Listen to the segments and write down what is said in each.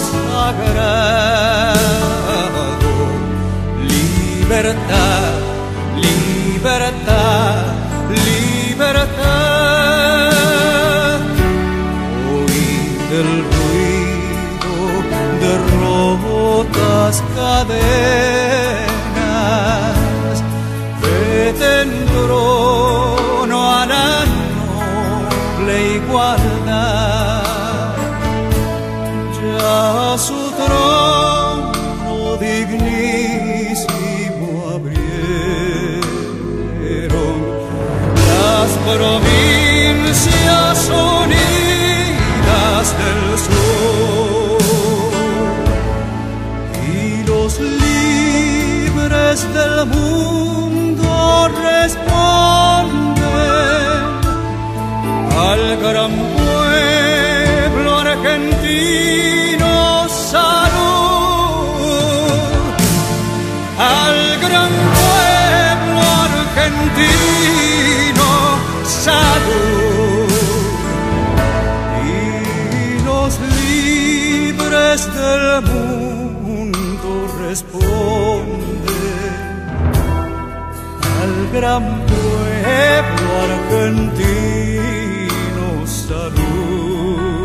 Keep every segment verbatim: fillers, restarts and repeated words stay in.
sagrado. Libertad, libertad, libertad. Oíd el ruido de rotas cadenas, vete en trono a la noble igualdad. Ya su trono dignísimo abrieron las provincias unidas del sur, y los libres del mundo responden al gran pueblo argentino. Salud al gran pueblo argentino. Salud. Y los libres del mundo responden al gran pueblo argentino. Salud.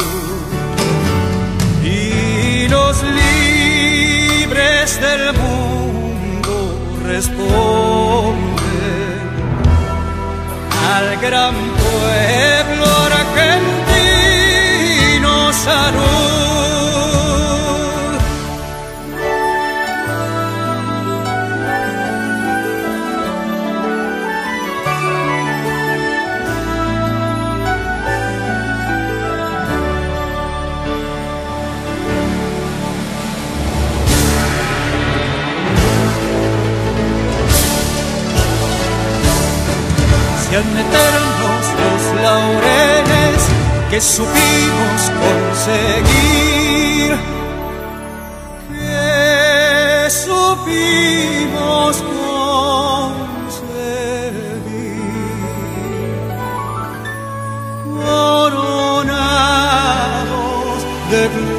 Y los libres del mundo responden al gran pueblo argentino. Salud. Sean eternos los laureles que supimos conseguir, que supimos conseguir, coronados de